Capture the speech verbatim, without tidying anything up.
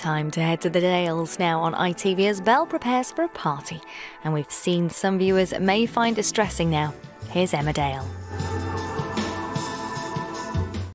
Time to head to the Dales now on I T V as Belle prepares for a party. And we've seen some viewers may find distressing now. Here's Emma Dale.